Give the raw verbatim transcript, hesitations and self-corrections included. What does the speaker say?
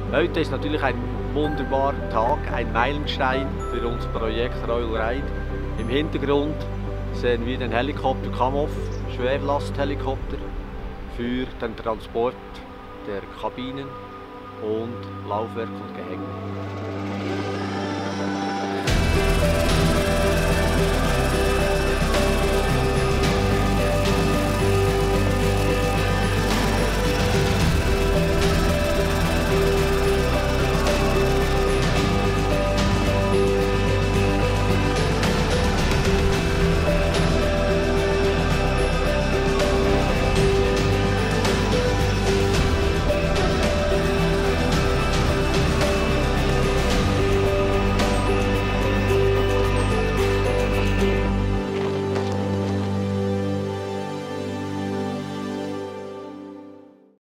Heute ist natürlich ein wunderbarer Tag, ein Meilenstein für unser Projekt Royal Ride. Im Hintergrund sehen wir den Helikopter Kamov, Schwerlasthelikopter für den Transport der Kabinen und Laufwerk und Gehänge.